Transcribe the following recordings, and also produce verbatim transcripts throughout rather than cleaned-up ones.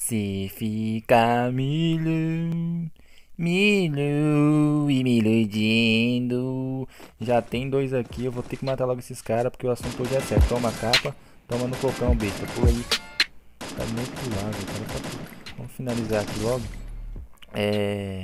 Se fica milho, milho e me iludindo. Já tem dois aqui, eu vou ter que matar logo esses caras porque o assunto hoje é sério. Toma a capa, toma no cocão, besta. Por aí. Tá meio pulado, cara. Só- Vamos finalizar aqui logo. É.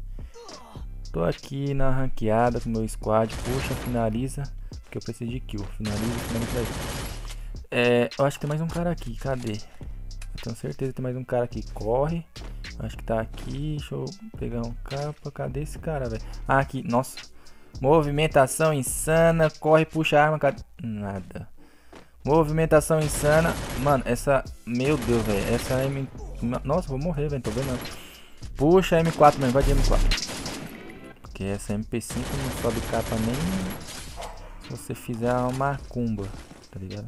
Tô aqui na ranqueada com meu squad. Puxa, finaliza. Porque eu preciso de kill. Finaliza, finaliza aí. É, eu acho que tem mais um cara aqui. Cadê? Eu tenho certeza que tem mais um cara aqui. Corre. Acho que tá aqui. Deixa eu pegar um capa. Cadê esse cara, velho? Ah, aqui. Nossa. Movimentação insana. Corre, puxa a arma. Cadê? Nada. Movimentação insana. Mano, essa... Meu Deus, velho. Essa M... Nossa, vou morrer, velho. Tô vendo nada. Puxa a M quatro, mano. Vai de M quatro. Porque essa M P cinco não sobe capa nem se você fizer uma macumba, tá ligado?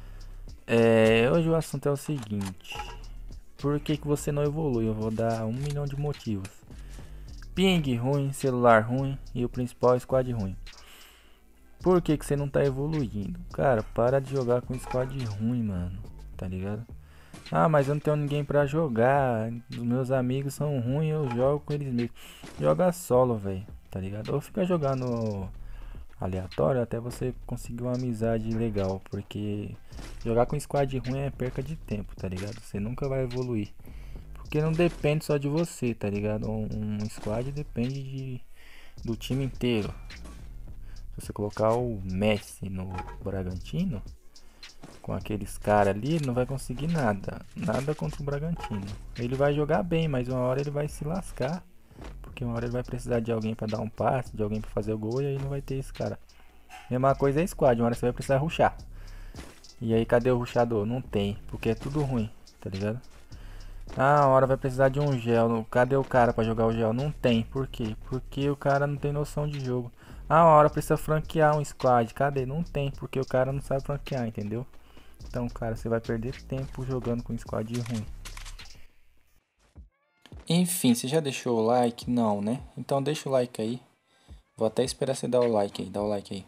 É, hoje o assunto é o seguinte. Por que que você não evolui? Eu vou dar um milhão de motivos. Ping ruim, celular ruim e o principal, squad ruim. Por que que você não tá evoluindo? Cara, para de jogar com squad ruim, mano. Tá ligado? Ah, mas eu não tenho ninguém pra jogar. Os meus amigos são ruins, eu jogo com eles mesmos. Joga solo, velho. Tá ligado? Ou fica jogando aleatório até você conseguir uma amizade legal. Porque jogar com squad ruim é perca de tempo, tá ligado? Você nunca vai evoluir. Porque não depende só de você, tá ligado? Um, um squad depende de, do time inteiro. Se você colocar o Messi no Bragantino, com aqueles caras ali, ele não vai conseguir nada. Nada contra o Bragantino. Ele vai jogar bem, mas uma hora ele vai se lascar. Porque uma hora ele vai precisar de alguém pra dar um passe, de alguém pra fazer o gol, e aí não vai ter esse cara. Mesma coisa é squad, uma hora você vai precisar rushar. E aí cadê o rushador? Não tem, porque é tudo ruim, tá ligado? Ah, uma hora vai precisar de um gel. Cadê o cara pra jogar o gel? Não tem, por quê? Porque o cara não tem noção de jogo. Ah, uma hora precisa franquear um squad. Cadê? Não tem, porque o cara não sabe franquear, entendeu? Então, cara, você vai perder tempo jogando com squad ruim. Enfim, você já deixou o like? Não, né? Então deixa o like aí. Vou até esperar você dar o like aí. Dá o like aí.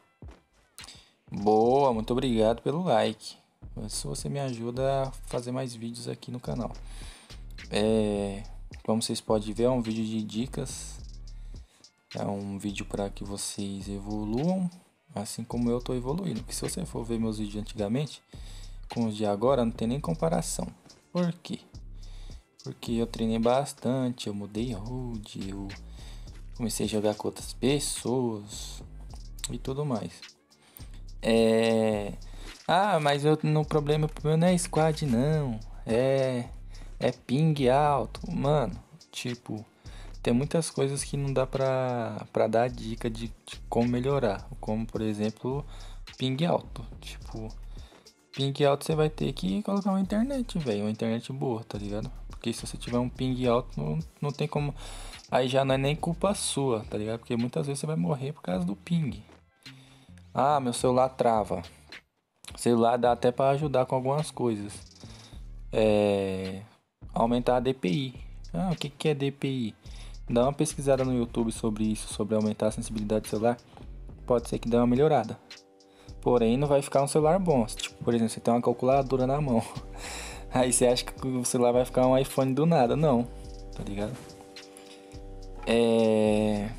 Boa, muito obrigado pelo like. Isso você me ajuda a fazer mais vídeos aqui no canal. É, como vocês podem ver, é um vídeo de dicas. É um vídeo para que vocês evoluam, assim como eu estou evoluindo. Porque se você for ver meus vídeos antigamente, com os de agora, não tem nem comparação. Por quê? Porque eu treinei bastante, eu mudei road, eu comecei a jogar com outras pessoas e tudo mais. É... Ah, mas eu, no problema, o problema não é squad não, é, é ping alto. Mano, tipo, tem muitas coisas que não dá pra, pra dar dica de, de como melhorar. Como, por exemplo, ping alto. Tipo, ping alto você vai ter que colocar uma internet, velho, uma internet boa, tá ligado? Porque se você tiver um ping alto, não, não tem como. Aí já não é nem culpa sua, tá ligado? Porque muitas vezes você vai morrer por causa do ping. Ah, meu celular trava. O celular dá até pra ajudar com algumas coisas. É. Aumentar a D P I. Ah, o que que é D P I? Dá uma pesquisada no YouTube sobre isso, sobre aumentar a sensibilidade do celular. Pode ser que dê uma melhorada. Porém, não vai ficar um celular bom. Tipo, por exemplo, você tem uma calculadora na mão. Aí você acha que o celular vai ficar um iPhone do nada. Não, tá ligado? É...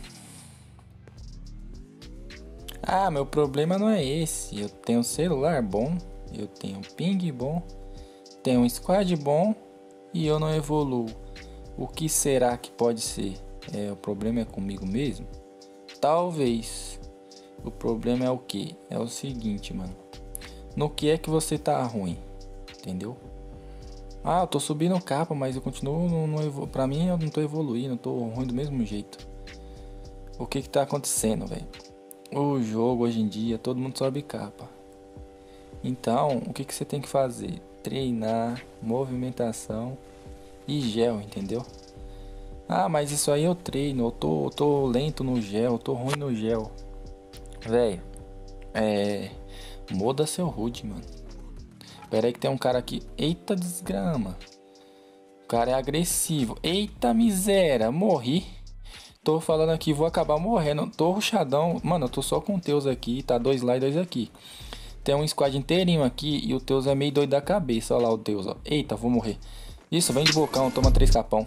Ah, meu problema não é esse. Eu tenho um celular bom, eu tenho um ping bom, tenho um squad bom e eu não evoluo. O que será que pode ser? É, o problema é comigo mesmo? Talvez. O problema é o que? É o seguinte, mano. No que é que você tá ruim? Entendeu? Ah, eu tô subindo capa, mas eu continuo no, no evolu... Pra mim eu não tô evoluindo, eu tô ruim do mesmo jeito. O que que tá acontecendo, velho? O jogo hoje em dia, todo mundo sobe capa. Então, o que que você tem que fazer? Treinar, movimentação e gel, entendeu? Ah, mas isso aí eu treino, eu tô, eu tô lento no gel, eu tô ruim no gel. Velho, é... Muda seu HUD, mano. Pera aí que tem um cara aqui. Eita desgrama. O cara é agressivo. Eita miséria, morri. Tô falando aqui, vou acabar morrendo. Tô rushadão. Mano, eu tô só com o Teus aqui. Tá dois lá e dois aqui. Tem um squad inteirinho aqui e o Teus é meio doido da cabeça. Olha lá o Teus, ó. Eita, vou morrer. Isso, vem de bocão, toma três capão.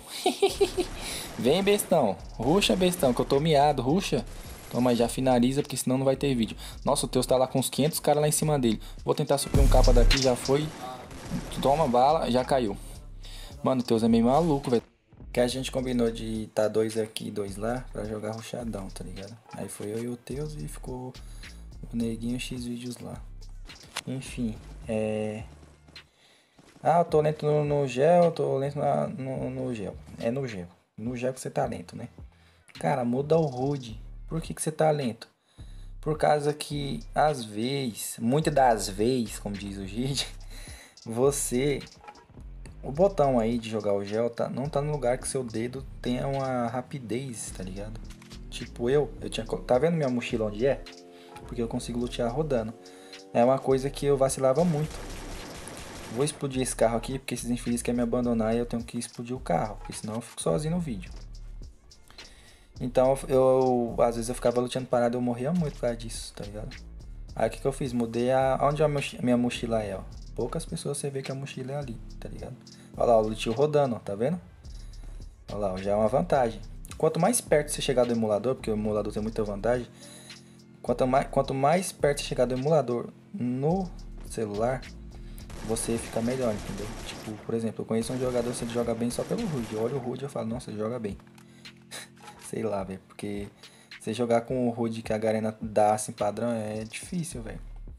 Vem, bestão. Ruxa, bestão, que eu tô miado, ruxa. Toma, já finaliza, porque senão não vai ter vídeo. Nossa, o Teus tá lá com uns quinhentos caras lá em cima dele. Vou tentar suprir um capa daqui, já foi. Toma bala, já caiu. Mano, o Teus é meio maluco, velho. Que a gente combinou de tá dois aqui e dois lá pra jogar ruxadão, tá ligado? Aí foi eu e o Teus e ficou o neguinho X vídeos lá. Enfim, é... Ah, eu tô lento no, no gel, eu tô lento na, no, no gel. É no gel. No gel que você tá lento, né? Cara, muda o H U D. Por que que você tá lento? Por causa que, às vezes, muitas das vezes, como diz o Gide, você... O botão aí de jogar o gel tá, não tá no lugar que seu dedo tenha uma rapidez, tá ligado? Tipo eu, eu tinha... Tá vendo minha mochila onde é? Porque eu consigo lutear rodando. É uma coisa que eu vacilava muito. Vou explodir esse carro aqui, porque esses infelizes querem me abandonar e eu tenho que explodir o carro, porque senão eu fico sozinho no vídeo. Então, eu, às vezes eu ficava lutando parado e eu morria muito por causa disso, tá ligado? Aí o que que eu fiz? Mudei a... Onde a minha mochila é, ó. Poucas pessoas você vê que a mochila é ali, tá ligado? Olha lá, o lutio rodando, ó, tá vendo? Olha lá, ó, já é uma vantagem. Quanto mais perto você chegar do emulador, porque o emulador tem muita vantagem. Quanto mais, quanto mais perto você chegar do emulador no celular, você fica melhor, entendeu? Tipo, por exemplo, eu conheço um jogador que joga bem só pelo H U D. Eu olho o H U D e eu falo, nossa, ele joga bem. Sei lá, velho, porque você jogar com o H U D que a Garena dá assim padrão é difícil, velho.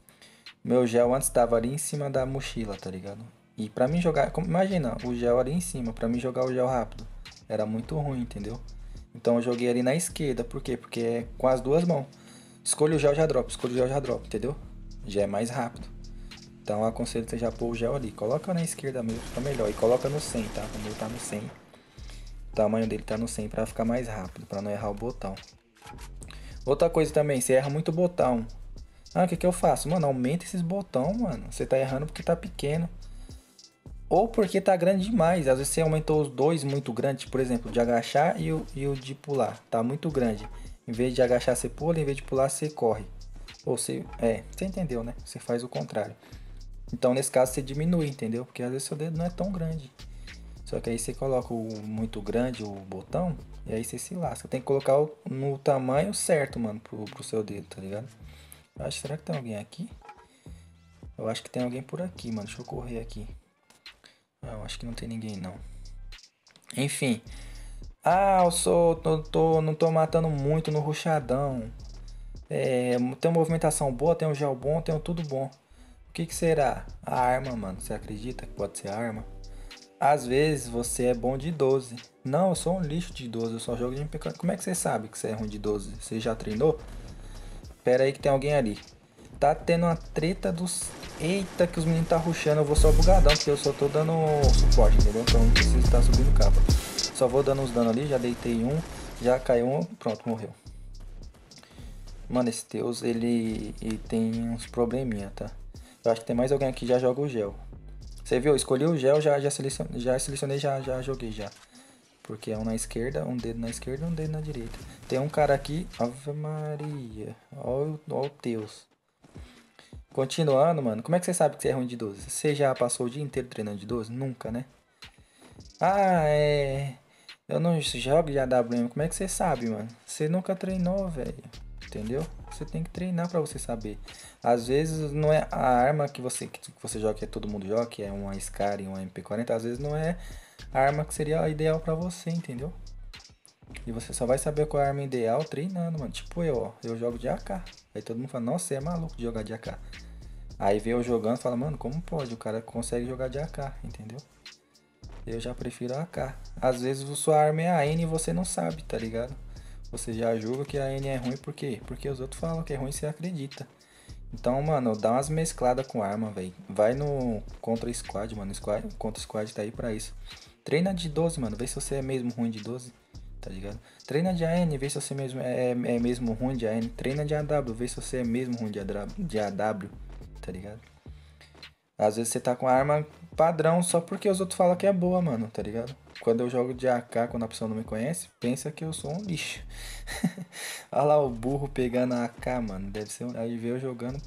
Meu gel antes tava ali em cima da mochila, tá ligado? E pra mim jogar, imagina, o gel ali em cima, pra mim jogar o gel rápido, era muito ruim, entendeu? Então eu joguei ali na esquerda, por quê? Porque é com as duas mãos. Escolha o gel, já drop, escolha o gel, já drop, entendeu? Já é mais rápido. Então eu aconselho você já pôr o gel ali. Coloca na esquerda mesmo, fica melhor. E coloca no cem, tá? Quando ele tá no cem. O tamanho dele tá no cem pra ficar mais rápido, pra não errar o botão. Outra coisa também, você erra muito o botão. Ah, o que que eu faço? Mano, aumenta esses botões, mano. Você tá errando porque tá pequeno. Ou porque tá grande demais. Às vezes você aumentou os dois muito grandes. Por exemplo, de agachar e o, e o de pular. Tá muito grande. Em vez de agachar, você pula. Em vez de pular, você corre. Ou você... É, você entendeu, né? Você faz o contrário. Então, nesse caso, você diminui, entendeu? Porque às vezes seu dedo não é tão grande. Só que aí você coloca o muito grande, o botão, e aí você se lasca. Tem que colocar o, no tamanho certo, mano, pro, pro seu dedo, tá ligado? Eu acho, será que tem alguém aqui? Eu acho que tem alguém por aqui, mano. Deixa eu correr aqui. Não, acho que não tem ninguém, não. Enfim. Ah, eu sou... Tô, tô, não tô matando muito no rushadão. É, tem uma movimentação boa, tem um gel bom, tem um tudo bom. O que que será? A arma, mano. Você acredita que pode ser a arma? Às vezes você é bom de doze. Não, eu sou um lixo de doze. Eu só jogo de M P quarenta. Como é que você sabe que você é ruim de doze? Você já treinou? Pera aí que tem alguém ali. Tá tendo uma treta dos... Eita, que os meninos tá rushando. Eu vou só bugadão, porque eu só tô dando suporte, entendeu? Então não preciso estar subindo capa. Só vou dando uns danos ali. Já deitei um. Já caiu um. Pronto, morreu. Mano, esse Deus, ele, ele tem uns probleminha, tá? Eu acho que tem mais alguém aqui que já joga o gel. Você viu? Eu escolhi o gel, já, já, selecionei, já selecionei, já, já joguei já. Porque é um na esquerda, um dedo na esquerda e um dedo na direita. Tem um cara aqui. Ave Maria. Olha o Deus. Continuando, mano. Como é que você sabe que você é ruim de doze? Você já passou o dia inteiro treinando de doze? Nunca, né? Ah, é... Eu não jogo de A W M. Como é que você sabe, mano? Você nunca treinou, velho. Entendeu? Você tem que treinar pra você saber. Às vezes não é a arma que você, que você joga, que todo mundo joga, que é uma Scar e uma M P quarenta. Às vezes não é a arma que seria a ideal pra você, entendeu? E você só vai saber qual é a arma ideal treinando, mano. Tipo eu, ó. Eu jogo de A K. Aí todo mundo fala, nossa, você é maluco de jogar de A K. Aí vê eu jogando e fala, mano, como pode? O cara consegue jogar de A K, entendeu? Eu já prefiro a AK. Às vezes sua arma é a N e você não sabe, tá ligado? Você já julga que a N é ruim, por quê? Porque os outros falam que é ruim e você acredita. Então, mano, dá umas mescladas com arma, velho. Vai no Contra Squad, mano. Squad, Contra Squad tá aí pra isso. Treina de doze, mano. Vê se você é mesmo ruim de doze, tá ligado? Treina de A N, vê se você mesmo é, é mesmo ruim de A N. Treina de A W, vê se você é mesmo ruim de A W, tá ligado? Às vezes você tá com a arma padrão só porque os outros falam que é boa, mano, tá ligado? Quando eu jogo de A K, quando a pessoa não me conhece, pensa que eu sou um lixo. Olha lá o burro pegando a AK, mano. Deve ser um... Aí veio eu jogando, puta.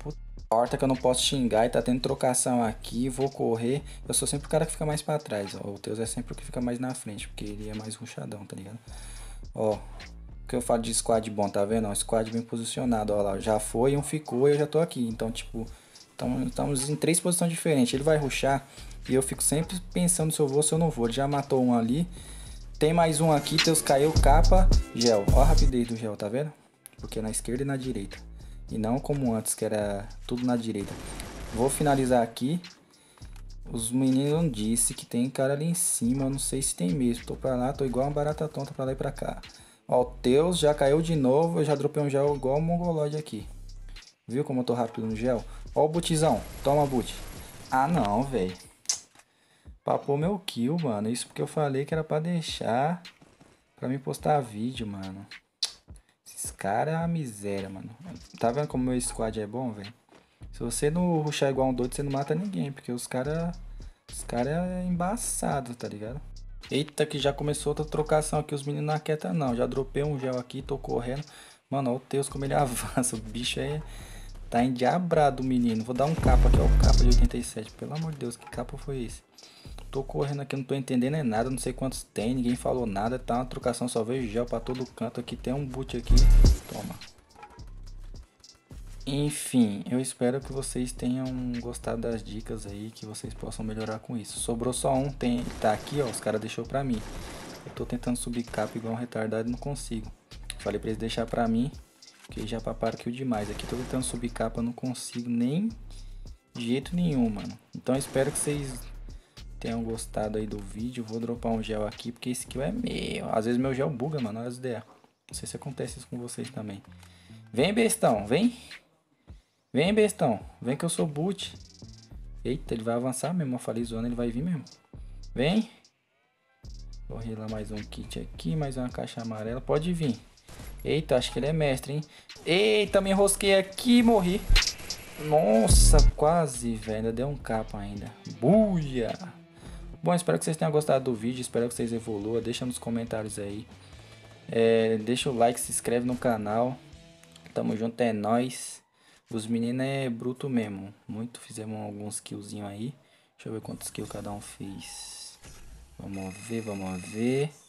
Horta que eu não posso xingar e tá tendo trocação aqui, vou correr. Eu sou sempre o cara que fica mais pra trás, ó. O Teus é sempre o que fica mais na frente, porque ele é mais rushadão, tá ligado? Ó, o que eu falo de squad bom, tá vendo? Ó, squad bem posicionado, ó lá. Já foi, um ficou e eu já tô aqui. Então, tipo, tamo, estamos em três posições diferentes. Ele vai rushar e eu fico sempre pensando se eu vou ou se eu não vou. Ele já matou um ali. Tem mais um aqui, Teus caiu, capa, gel. Ó a rapidez do gel, tá vendo? Porque é na esquerda e na direita. E não como antes, que era tudo na direita. Vou finalizar aqui. Os meninos disse que tem cara ali em cima. Eu não sei se tem mesmo. Tô pra lá, tô igual uma barata tonta pra lá e pra cá. Ó, o Teus já caiu de novo. Eu já dropei um gel igual o Mongoloid aqui. Viu como eu tô rápido no gel? Ó o Butizão. Toma, But. Ah, não, velho. Papou meu kill, mano. Isso porque eu falei que era pra deixar pra me postar vídeo, mano. Esses caras é uma miséria, mano. Tá vendo como meu squad é bom, velho? Se você não rushar igual um doido, você não mata ninguém. Porque os caras... Os caras é embaçado, tá ligado? Eita, que já começou outra trocação aqui. Os meninos não aquietam, não. Já dropei um gel aqui, tô correndo. Mano, ó o Deus como ele avança. O bicho é... Tá endiabrado, menino. Vou dar um capa aqui, ó. O capa de oitenta e sete. Pelo amor de Deus, que capa foi esse? Tô correndo aqui, não tô entendendo é nada, não sei quantos tem, ninguém falou nada, tá uma trocação, só vejo gel pra todo canto, aqui tem um boot aqui, toma. Enfim, eu espero que vocês tenham gostado das dicas aí, que vocês possam melhorar com isso. Sobrou só um, tem, tá aqui ó, os caras deixou pra mim. Eu tô tentando subir capa igual um retardado e não consigo. Falei pra eles deixar pra mim, porque já paparam kill demais. Aqui tô tentando subir capa, não consigo nem de jeito nenhum, mano. Então eu espero que vocês tenham gostado aí do vídeo. Vou dropar um gel aqui, porque esse kill é meu. Às vezes meu gel buga, mano, olha as ideias. Não sei se acontece isso com vocês também. Vem, bestão, vem. Vem, bestão. Vem que eu sou boot. Eita, ele vai avançar mesmo. Eu falei zoando, ele vai vir mesmo. Vem. Vou rilar mais um kit aqui, mais uma caixa amarela. Pode vir. Eita, acho que ele é mestre, hein. Eita, me enrosquei aqui e morri. Nossa, quase, velho. Ainda deu um capa ainda. Buia! Bom, espero que vocês tenham gostado do vídeo, espero que vocês evoluam, deixa nos comentários aí. É, deixa o like, se inscreve no canal. Tamo junto, é nóis. Os meninos é bruto mesmo. Muito, fizemos alguns killzinhos aí. Deixa eu ver quantos kills cada um fez. Vamos ver, vamos ver.